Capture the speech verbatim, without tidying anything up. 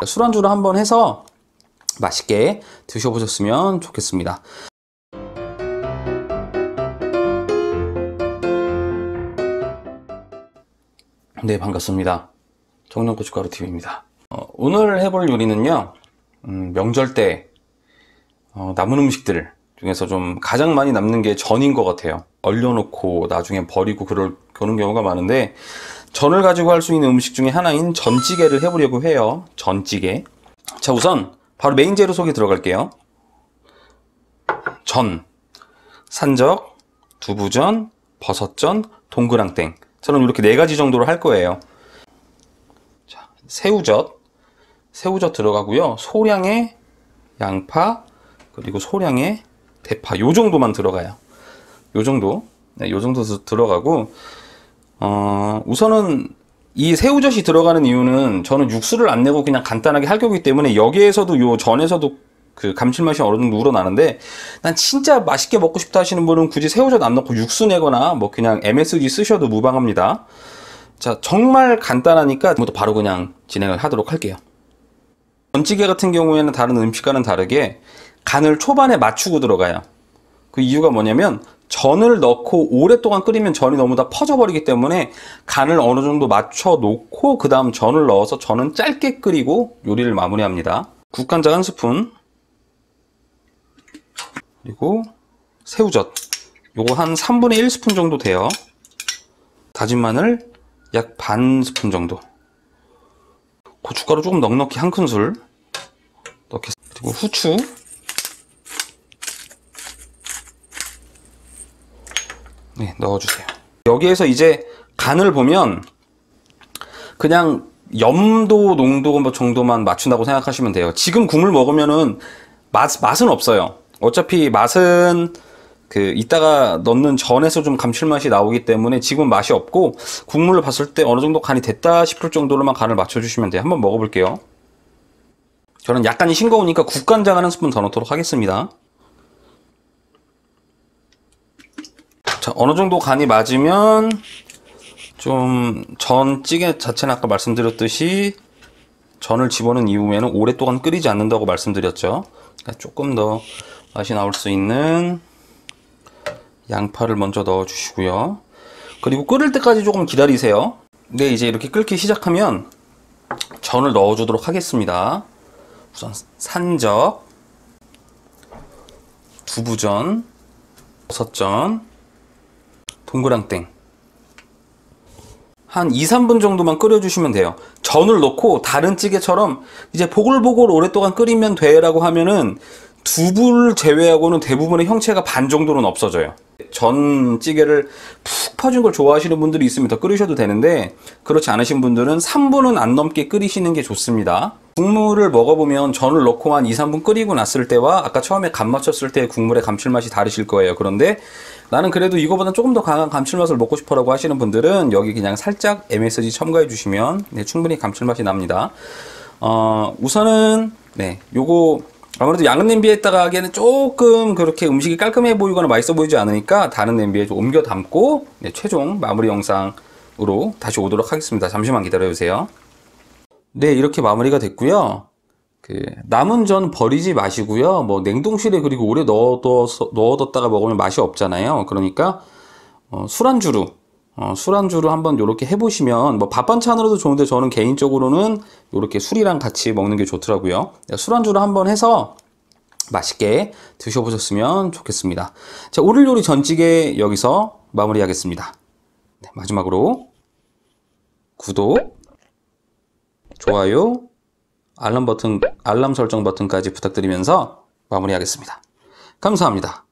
술안주를 한번 해서 맛있게 드셔보셨으면 좋겠습니다. 네, 반갑습니다. 정령고춧가루티비입니다. 어, 오늘 해볼 요리는요, 음, 명절 때 어, 남은 음식들 중에서 좀 가장 많이 남는 게 전인 것 같아요. 얼려놓고 나중에 버리고 그럴, 그런 경우가 많은데, 전을 가지고 할 수 있는 음식 중에 하나인 전찌개를 해보려고 해요. 전찌개. 자, 우선 바로 메인 재료 소개 들어갈게요. 전, 산적, 두부전, 버섯전, 동그랑땡. 저는 이렇게 네 가지 정도로 할 거예요. 자, 새우젓, 새우젓 들어가고요. 소량의 양파, 그리고 소량의 대파. 요 정도만 들어가요. 요 정도. 네, 요 정도 들어가고, 어, 우선은 이 새우젓이 들어가는 이유는 저는 육수를 안 내고 그냥 간단하게 할 거기 때문에 여기에서도 요 전에서도 그 감칠맛이 어느 정도 우러나는데, 난 진짜 맛있게 먹고 싶다 하시는 분은 굳이 새우젓 안 넣고 육수 내거나 뭐 그냥 엠에스지 쓰셔도 무방합니다. 자, 정말 간단하니까 지금부터 바로 그냥 진행을 하도록 할게요. 전찌개 같은 경우에는 다른 음식과는 다르게 간을 초반에 맞추고 들어가요. 그 이유가 뭐냐면 전을 넣고 오랫동안 끓이면 전이 너무 다 퍼져버리기 때문에 간을 어느 정도 맞춰 놓고 그 다음 전을 넣어서 전은 짧게 끓이고 요리를 마무리합니다. 국간장 한 스푼, 그리고 새우젓 요거 한 삼분의 일 스푼 정도 돼요. 다진 마늘 약 반 스푼 정도, 고춧가루 조금 넉넉히 한 큰술 넣겠습니다. 그리고 후추, 네, 넣어주세요. 여기에서 이제 간을 보면 그냥 염도 농도 정도만 맞춘다고 생각하시면 돼요. 지금 국물 먹으면은 맛, 맛은 없어요. 어차피 맛은 그 이따가 넣는 전에서 좀 감칠맛이 나오기 때문에 지금 맛이 없고, 국물을 봤을 때 어느 정도 간이 됐다 싶을 정도로만 간을 맞춰주시면 돼요. 한번 먹어볼게요. 저는 약간 싱거우니까 국간장 한 스푼 더 넣도록 하겠습니다. 자, 어느 정도 간이 맞으면 좀 전찌개 자체는 아까 말씀드렸듯이 전을 집어넣은 이후에는 오랫동안 끓이지 않는다고 말씀드렸죠. 그러니까 조금 더 맛이 나올 수 있는 양파를 먼저 넣어 주시고요. 그리고 끓을 때까지 조금 기다리세요. 네, 이제 이렇게 끓기 시작하면 전을 넣어 주도록 하겠습니다. 우선 산적, 두부전, 버섯전, 동그랑땡 한 이, 삼 분 정도만 끓여주시면 돼요. 전을 넣고 다른 찌개처럼 이제 보글보글 오랫동안 끓이면 돼 라고 하면은 두부를 제외하고는 대부분의 형체가 반 정도는 없어져요. 전찌개를 푹 퍼진 걸 좋아하시는 분들이 있으면 더 끓이셔도 되는데, 그렇지 않으신 분들은 삼 분은 안 넘게 끓이시는 게 좋습니다. 국물을 먹어보면 전을 넣고 한 이, 삼 분 끓이고 났을 때와 아까 처음에 간 맞췄을 때의 국물의 감칠맛이 다르실 거예요. 그런데 나는 그래도 이거보다 조금 더 강한 감칠맛을 먹고 싶어 라고 하시는 분들은 여기 그냥 살짝 엠에스지 첨가해 주시면 네, 충분히 감칠맛이 납니다. 어, 우선은 네, 요거 아무래도 양은 냄비에다가 하기에는 조금 그렇게 음식이 깔끔해 보이거나 맛있어 보이지 않으니까 다른 냄비에 좀 옮겨 담고 네, 최종 마무리 영상으로 다시 오도록 하겠습니다. 잠시만 기다려 주세요. 네, 이렇게 마무리가 됐고요. 그 남은 전 버리지 마시고요. 뭐 냉동실에 그리고 오래 넣어둬서, 넣어뒀다가 먹으면 맛이 없잖아요. 그러니까 어, 술안주로 어, 술안주로 한번 이렇게 해보시면 뭐 밥 반찬으로도 좋은데 저는 개인적으로는 이렇게 술이랑 같이 먹는 게 좋더라고요. 술안주로 한번 해서 맛있게 드셔보셨으면 좋겠습니다. 자, 오늘 요리 전찌개 여기서 마무리하겠습니다. 네, 마지막으로 구독, 좋아요, 알람 버튼, 알람 설정 버튼까지 부탁드리면서 마무리하겠습니다. 감사합니다.